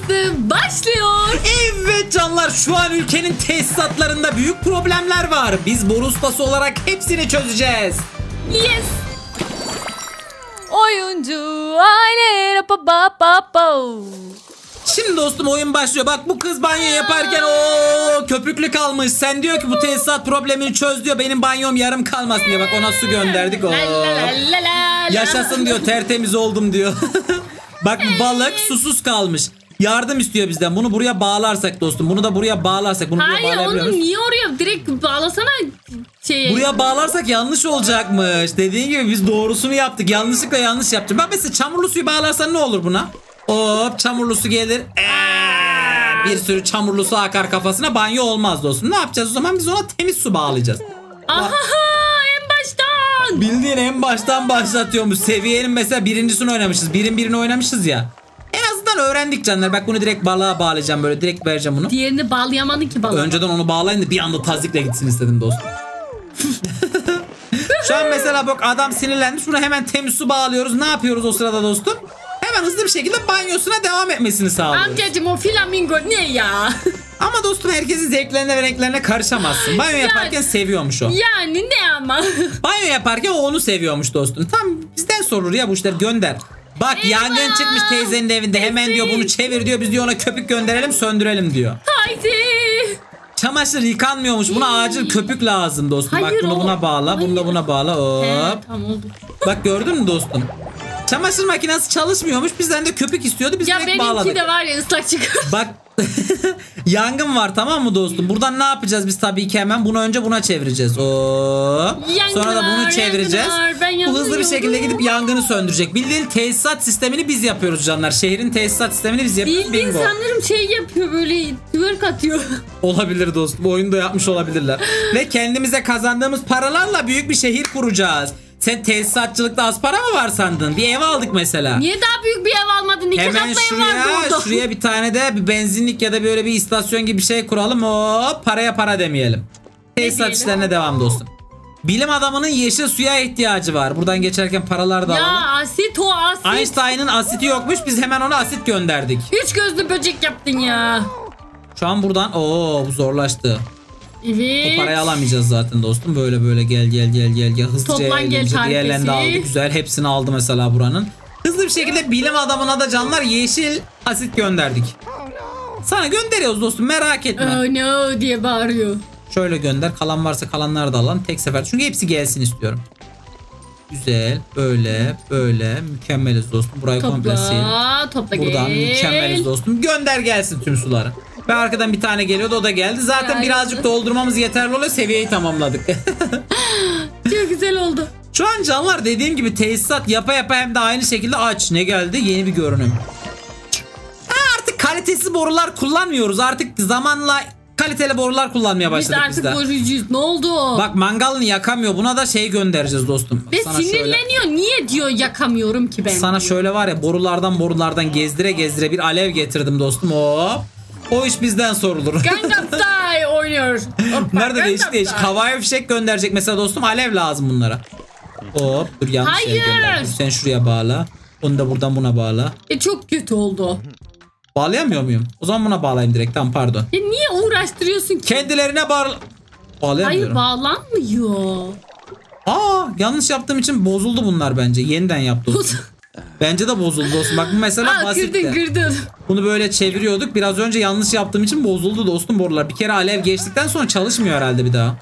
dostum başlıyor. Evet canlar, şu an ülkenin tesisatlarında büyük problemler var. Biz boru ustası olarak hepsini çözeceğiz. Yes. Oyuncu aile Şimdi dostum oyun başlıyor. Bak bu kız banyo yaparken o köpüklü kalmış. Sen diyor ki bu tesisat problemini çöz diyor. Benim banyom yarım kalmasın diyor. Bak ona su gönderdik. Yaşasın diyor, tertemiz oldum diyor. Bak balık susuz kalmış. Yardım istiyor bizden. Bunu buraya bağlarsak dostum. Bunu da buraya bağlarsak. Bunu buraya Hayır onu niye oraya direkt bağlasana şeye. Buraya bağlarsak yanlış olacakmış. Dediğin gibi biz doğrusunu yaptık. Yanlışlıkla yanlış yaptım. Bak mesela çamurlu suyu bağlarsan ne olur buna? Hop çamurlu su gelir. Bir sürü çamurlu su akar kafasına, banyo olmaz dostum. Ne yapacağız o zaman? Biz ona temiz su bağlayacağız. Aha en baştan. Bildiğin en baştan başlatıyormuş. Seviyenin mesela birincisini oynamışız. Birini oynamışız ya. En azından öğrendik canlar. Bak bunu direkt balığa bağlayacağım, böyle direkt vereceğim bunu. Diğerini bağlayamadın ki balığa. Önceden onu bağlayın da bir anda tazikle gitsin istedim dostum. Şu an mesela bak adam sinirlenmiş. Buna hemen temiz su bağlıyoruz. Ne yapıyoruz o sırada dostum? Hemen hızlı bir şekilde banyosuna devam etmesini sağlıyoruz. Amcacım o flamingo ne ya? Ama dostum herkesin zevklerine ve renklerine karışamazsın. Banyo yaparken seviyormuş o. Yani ne ama? Banyo yaparken o onu seviyormuş dostum. Tam bizden sorulur ya bu işler, gönder. Bak Eyvah! yangın çıkmış teyzenin evinde. Hemen diyor bunu çevir diyor. Biz diyor ona köpük gönderelim, söndürelim diyor. Haydi. Çamaşır yıkanmıyormuş. Buna acil köpük lazım dostum. Hayır, bak bunu buna bağla. Bunu da buna bağla. Hop. Tamam oldu. Bak gördün mü dostum? Çamaşır makinesi çalışmıyormuş. Bizden de köpük istiyordu. Biz Ya direkt benimki bağladık. de var ya ıslak çıkıyor. Bak yangın var, tamam mı dostum? Buradan ne yapacağız biz? Tabii ki hemen bunu önce buna çevireceğiz. Sonra da bunu çevireceğiz. Bu hızlı bir şekilde gidip yangını söndürecek. Bildiğin tesisat sistemini biz yapıyoruz canlar. Şehrin tesisat sistemini biz yapıyoruz. Bildiğin Bingo. sanırım şey yapıyor, böyle twerk atıyor. Olabilir dostum. Oyunda yapmış olabilirler. Ve kendimize kazandığımız paralarla büyük bir şehir kuracağız. Sen tesisatçılıkta az para mı var sandın? Bir ev aldık mesela. Niye daha büyük bir ev almadın? İki Hemen katlı ev vardı orada. şuraya bir tane de bir benzinlik ya da böyle bir istasyon gibi bir şey kuralım. Hop paraya para demeyelim. Tesisat diyelim? işlerine devam dostum. Bilim adamının yeşil suya ihtiyacı var. Buradan geçerken paralar da Ya alalım. asit o asit. Einstein'ın asiti yokmuş. Biz hemen ona asit gönderdik. Üç gözlü böcek yaptın ya. Şu an buradan bu zorlaştı. Evet. O parayı alamayacağız zaten dostum. Böyle gel. Hızlıca Toplan gel eğlenince diğerlerini de tarifesi. aldı. Güzel, hepsini aldı mesela buranın. Hızlı bir şekilde bilim adamına da canlar yeşil asit gönderdik. Sana gönderiyoruz dostum, merak etme. Oh no diye bağırıyor. Şöyle gönder, kalan varsa kalanları da alalım tek sefer. Çünkü hepsi gelsin istiyorum. Güzel, böyle mükemmeliz dostum. Burayı komple sil. Topla Buradan gel. mükemmeliz dostum. Gönder gelsin tüm suları. Ve arkadan bir tane geliyordu, o da geldi. Zaten birazcık doldurmamız yeterli oluyor. Seviyeyi tamamladık. Çok güzel oldu. Şu an canlar dediğim gibi tesisat yapa hem de aynı şekilde aç. Ne geldi? Yeni bir görünüm. Artık kalitesiz borular kullanmıyoruz. Artık zamanla kaliteli borular kullanmaya başladık Biz artık biz de. borucuyuz. Ne oldu? Bak mangalını yakamıyor. Buna da şey göndereceğiz dostum. Ve Sana sinirleniyor. şöyle, Niye diyor yakamıyorum ki ben? sana şöyle var ya, borulardan gezdire bir alev getirdim dostum. Hop. O iş bizden sorulur. Gangnam Style oynuyor. Nerede değişik havai fişek gönderecek mesela dostum, alev lazım bunlara. Hop dur, yanlış yere Hayır. gönderdim. Sen şuraya bağla. Onu da buradan buna bağla. Çok kötü oldu. Bağlayamıyor muyum? O zaman buna bağlayayım direkt. Tamam pardon. Ya niye uğraştırıyorsun ki? Kendilerine Hayır bağlayamıyorum. bağlanmıyor. Yanlış yaptığım için bozuldu bunlar bence. Yeniden yaptım. Bence de bozuldu dostum. Bak bu mesela basitti. Kırdın. Bunu böyle çeviriyorduk. Biraz önce yanlış yaptığım için bozuldu dostum borular. Bir kere alev geçtikten sonra çalışmıyor herhalde bir daha.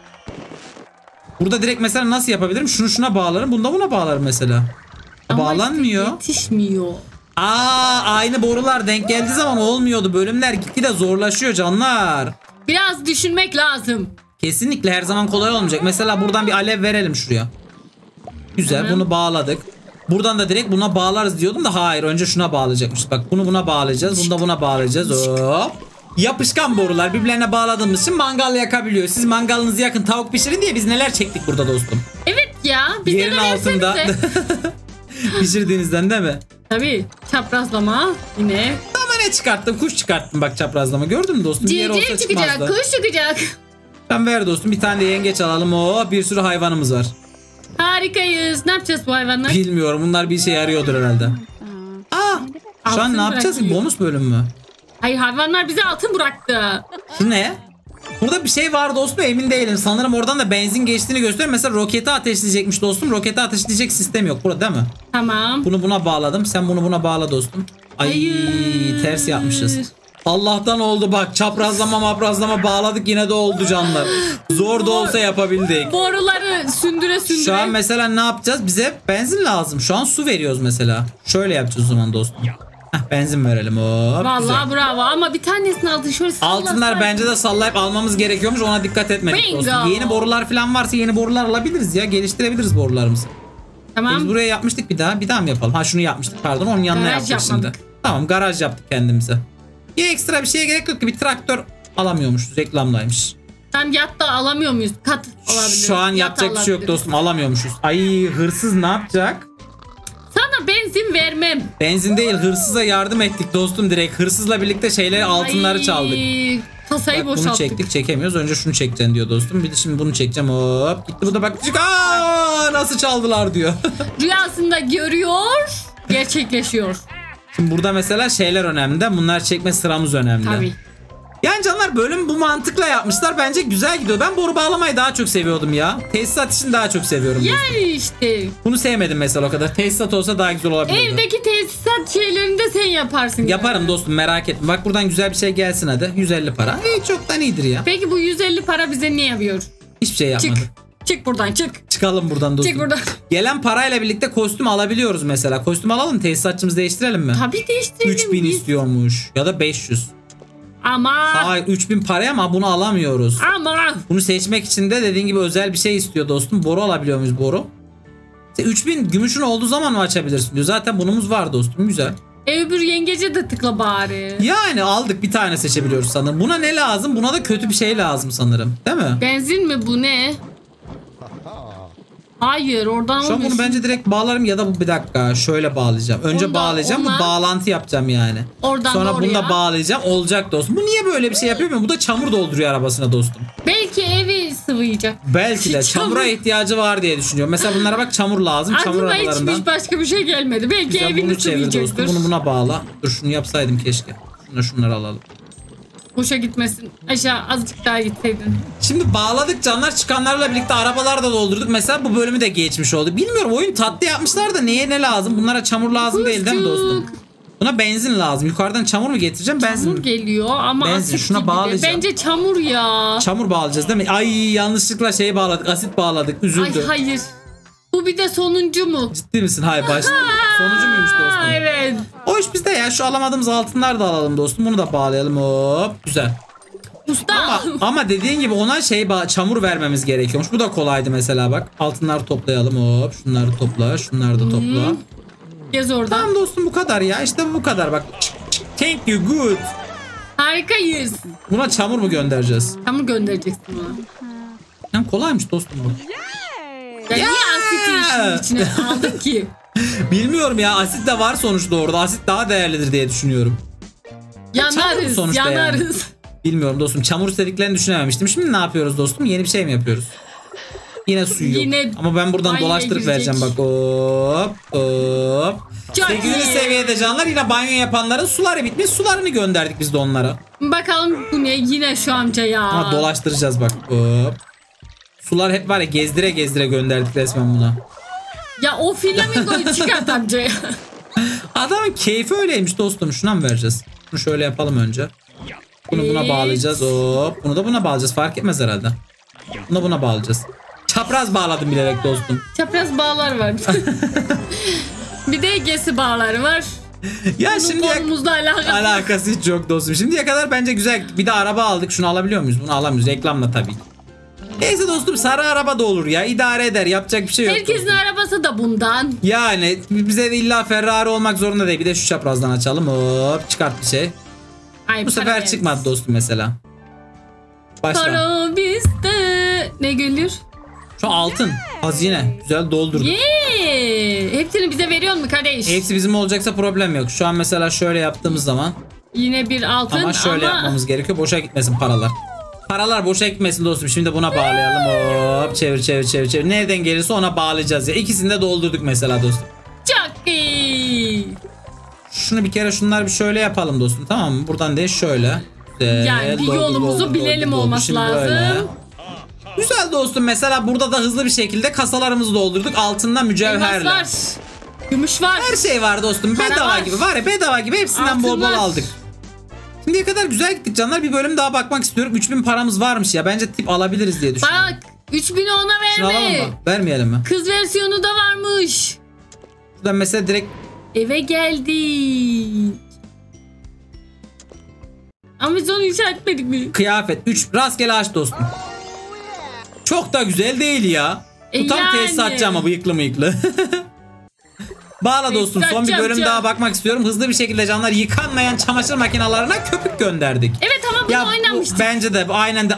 Burada direkt mesela nasıl yapabilirim? Şuna bağlarım. Bunda buna bağlarım mesela. Ama Bağlanmıyor. işte yetişmiyor. Aynı borular denk geldiği zaman olmuyordu. Bölümler gitgide zorlaşıyor canlar. Biraz düşünmek lazım. Kesinlikle her zaman kolay olmayacak. Mesela buradan bir alev verelim şuraya. Güzel, bunu bağladık. Buradan da direkt buna bağlarız diyordum da hayır, önce şuna bağlayacakmış. Bak bunu buna bağlayacağız. Bunu da buna bağlayacağız. Hop. Yapışkan borular birbirlerine bağladığımız için mangal yakabiliyor. Siz mangalınızı yakın, tavuk pişirin diye biz neler çektik burada dostum. Evet ya. Bize Yerin de altında. Pişirdiğinizden değil mi? Tabii. Çaprazlama yine. Ama ne çıkarttım? Kuş çıkarttım bak çaprazlama. Gördün mü dostum? Bir yer olsa Civciv çıkacak. çıkmazdı. Kuş çıkacak. Ben ver dostum, bir tane de yengeç alalım. Bir sürü hayvanımız var. Harikayız. Ne yapacağız bu hayvanlar? Bilmiyorum, bunlar bir işe yarıyordur herhalde. Şu an ne yapacağız ki? bırakıyor. Bonus bölüm mü? Hayır, hayvanlar bize altın bıraktı. Şu ne? Burada bir şey var dostum, emin değilim. Sanırım oradan da benzin geçtiğini gösteriyor. Mesela roketi ateşleyecekmiş dostum. Roketi ateşleyecek sistem yok burada değil mi? Tamam. Bunu buna bağladım. Sen bunu buna bağla dostum. Ay Hayır. ters yapmışız. Allah'tan oldu bak. Çaprazlama bağladık, yine de oldu canlar. Zor da olsa yapabildik. Boruları sündüre. Şu an mesela ne yapacağız? Bize benzin lazım. Şu an su veriyoruz mesela. Şöyle yapacağız o zaman dostum. Heh, benzin verelim. Hop, Vallahi güzel. bravo ama bir tanesini aldın şöyle sallasak. Altınlar bence de sallayıp almamız gerekiyormuş. Ona dikkat etmedik Bingo. dostum. Yeni borular falan varsa yeni borular alabiliriz ya. Geliştirebiliriz borularımızı. Tamam. Biz buraya yapmıştık, bir daha mı yapalım? Ha, şunu yapmıştık pardon. Onun yanına Garaj yaptık yapmadık. şimdi. Tamam, garaj yaptık kendimize. Bir ekstra bir şeye gerek yok ki. Bir traktör alamıyormuşuz. Reklamdaymış. Tam yat da alamıyor muyuz? Kat olabilir. Şu an Yat yapacak bir şey yok alabiliriz. dostum. Alamıyormuşuz. Ay, hırsız ne yapacak? Sana benzin vermem. Benzin değil, hırsıza yardım ettik dostum direkt. Hırsızla birlikte şeyleri, altınları çaldık. Kasayı Bak, bunu boşalttık. çektik, çekemiyoruz. Önce şunu çekeceksin diyor dostum. Bir de şimdi bunu çekeceğim. Hop gitti bu da, bak. Aa, nasıl çaldılar diyor. Rüyasında görüyor, gerçekleşiyor. Şimdi burada mesela şeyler önemli. Bunlar çekme sıramız önemli. Tabii. Yani canlar, bölüm bu mantıkla yapmışlar. Bence güzel gidiyor. Ben boru bağlamayı daha çok seviyordum ya. Tesisat için daha çok seviyorum. Yani işte. Bunu sevmedim mesela o kadar. Tesisat olsa daha güzel olabilirdi. Evdeki tesisat şeylerini de sen yaparsın. Yaparım yani. dostum, merak etme. Bak buradan güzel bir şey gelsin hadi. 150 para. Çoktan iyidir ya. Peki bu 150 para bize ne yapıyor? Hiçbir şey yapmadı. Çık. Çık buradan çık. Çıkalım buradan dostum. Çık buradan. Gelen parayla birlikte kostüm alabiliyoruz mesela. Kostüm alalım, tesisatçımızı değiştirelim mi? Tabii değiştirelim. 3000 biz. istiyormuş. Ya da 500. Ama. Hayır, 3000 paraya ama bunu alamıyoruz. Ama. Bunu seçmek için de dediğin gibi özel bir şey istiyor dostum. Boru alabiliyor muyuz, boru? 3000 gümüşün olduğu zaman mı açabilirsin diyor. Zaten bunumuz var dostum, güzel. Öbür yengece de tıkla bari. Yani aldık, bir tane seçebiliyoruz sanırım. Buna ne lazım? Buna da kötü bir şey lazım sanırım. Değil mi? Benzin mi bu ne? Hayır oradan Şu an olmuyor. bunu bence direkt bağlarım ya da bu, bir dakika şöyle bağlayacağım. Önce Ondan- bağlayacağım, bu ondan- bağlantı yapacağım yani. Oradan Sonra da bunu da oraya. bağlayacağım, olacak dostum. Bu niye böyle bir şey yapıyor mu? Bu da çamur dolduruyor arabasına dostum. Belki evi sıvayacak. Belki de Çamur. çamura ihtiyacı var diye düşünüyorum. Mesela bunlara bak, çamur lazım. Çamur Aklıma arabalarından. hiç başka bir şey gelmedi. Belki Güzel, evini bunu çevir dostum. sıvayacaktır. Bunu buna bağla. Dur, şunu yapsaydım keşke. Şunları alalım. Boşa gitmesin. Aşağı azıcık daha gitseydin. Şimdi bağladık canlar, çıkanlarla birlikte arabalar da doldurduk. Mesela bu bölümü de geçmiş oldu. Bilmiyorum, oyun tatlı yapmışlar da neye ne lazım? Bunlara çamur lazım değil mi dostum? Buna benzin lazım. Yukarıdan çamur mu getireceğim? Benzin Çamur mi? geliyor ama Benzin, asit şuna gibi de. bağlayacağım. Bence çamur ya. Çamur bağlayacağız değil mi? Ay, yanlışlıkla şeyi bağladık. Asit bağladık. Üzüldü. Ay hayır. Bu bir de sonuncu mu? Ciddi misin? Hayır, başta. Sonucu muymuş dostum? Aa, evet. O iş bizde ya. Şu alamadığımız altınlar da alalım dostum. Bunu da bağlayalım. Hop. Güzel. Usta. Ama dediğin gibi ona çamur vermemiz gerekiyormuş. Bu da kolaydı mesela bak. Altınları toplayalım. Hop. Şunları topla. Şunları da topla. Gez oradan. Tamam dostum, bu kadar ya. İşte bu kadar bak. Thank you, good. Harikayız. Buna çamur mu göndereceğiz? Çamur göndereceksin bana. Yani kolaymış dostum bu. Ya niye asiti işin içine aldın ki? Bilmiyorum ya, asit de var sonuçta orada. Asit daha değerlidir diye düşünüyorum. Yanarız. sonuçta Yanarız. Bilmiyorum dostum. Çamur istediklerini düşünememiştim. Şimdi ne yapıyoruz dostum? Yeni bir şey mi yapıyoruz? Yine suyu yok. Yine Ama ben buradan banyoya dolaştırıp girecek. vereceğim bak. Hop hop. Çok 8. iyi. seviyede canlar, yine banyo yapanların suları bitmiş. Sularını gönderdik biz de onlara. Bakalım bu ne? Yine şu amca ya. Ama dolaştıracağız bak. Hop. Sular hep var ya, gezdire gezdire gönderdik resmen buna. Ya o flamingoyu çıkart amcaya. Adamın keyfi öyleymiş dostum. Şuna mı vereceğiz? Bunu şöyle yapalım önce. Bunu buna Evet. bağlayacağız. Hop. Bunu da buna bağlayacağız. Fark etmez herhalde. Bunu da buna bağlayacağız. Çapraz bağladım bilerek dostum. Çapraz bağlar var. Bir de Egesi bağları var. Ya Bunun şimdi konumuzla alakası. alakası hiç yok dostum. Şimdiye kadar bence güzel. Bir de araba aldık. Şunu alabiliyor muyuz? Bunu alamıyoruz. Reklamla tabii. Neyse dostum, sarı araba da olur ya. İdare eder. Yapacak bir şey yok. Herkesin dostum. arabası da bundan. Yani bize de illa Ferrari olmak zorunda değil. Bir de şu çaprazdan açalım. Hop, çıkart bir şey. Ay, Bu sefer para çıkmadı dostum mesela. Başla. Para bizde. Ne geliyor? Şu altın. Hazine. Güzel doldurduk. Hepsini bize veriyor mu kardeş? Hepsi bizim olacaksa problem yok. Şu an mesela şöyle yaptığımız zaman. Yine bir altın Ama şöyle yapmamız gerekiyor. Boşa gitmesin paralar. Paralar boşa gitmesin dostum. Şimdi buna bağlayalım. Hop, çevir çevir çevir çevir. Nereden gelirse ona bağlayacağız ya. İkisini de doldurduk mesela dostum. Çok iyi. şunu bir kere şunlar bir şöyle yapalım dostum, tamam mı? Buradan değil şöyle. Yani bir yolumuzu bilelim olması lazım. Böyle. Güzel dostum, mesela burada da hızlı bir şekilde kasalarımızı doldurduk. Altından mücevherler. Elmaslar. Gümüş var. Her şey var dostum. Para Bedava var. gibi var ya, bedava gibi hepsinden Altın bol bol var. aldık. Şimdiye kadar güzel gittik canlar. Bir bölüm daha bakmak istiyorum. 3000 paramız varmış ya. Bence tip alabiliriz diye düşünüyorum. Bak 3000'i ona Şunu alalım verme. mı? Vermeyelim mi? Kız versiyonu da varmış. Buradan mesela direkt Eve geldik. Ama biz onu işaretledik mi? kıyafet 3 rastgele aç dostum. Çok da güzel değil ya. Bu tam Yani. tesisatçı ama bıyıklı mıyıklı. Bağla dostum, son bir bölüm daha bakmak istiyorum. Hızlı bir şekilde canlar, yıkanmayan çamaşır makinelerine köpük gönderdik. Evet ama bunu oynamıştık. Bence de aynen de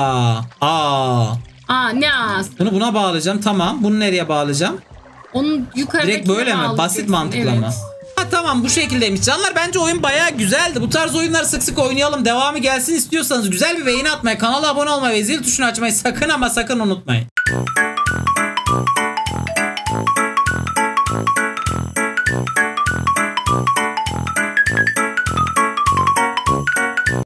Ne az. Bunu buna bağlayacağım, tamam. Bunu nereye bağlayacağım? Onun yukarıdakine Direkt böyle mi? Basit mantıkla mı? Ha tamam, bu şekildeymiş. Canlar bence oyun bayağı güzeldi. Bu tarz oyunları sık sık oynayalım. Devamı gelsin istiyorsanız güzel bir beğeni atmayı, kanala abone olmayı ve zil tuşunu açmayı sakın ama sakın unutmayın.